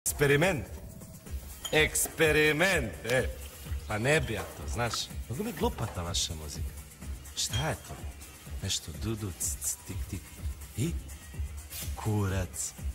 Eksperiment. Eksperiment, Pa ne bi ja to, znaš. Mnogo mi glupa ta vaša muzika. Šta je to? Nešto dudu, tik, tik. I? Kurac.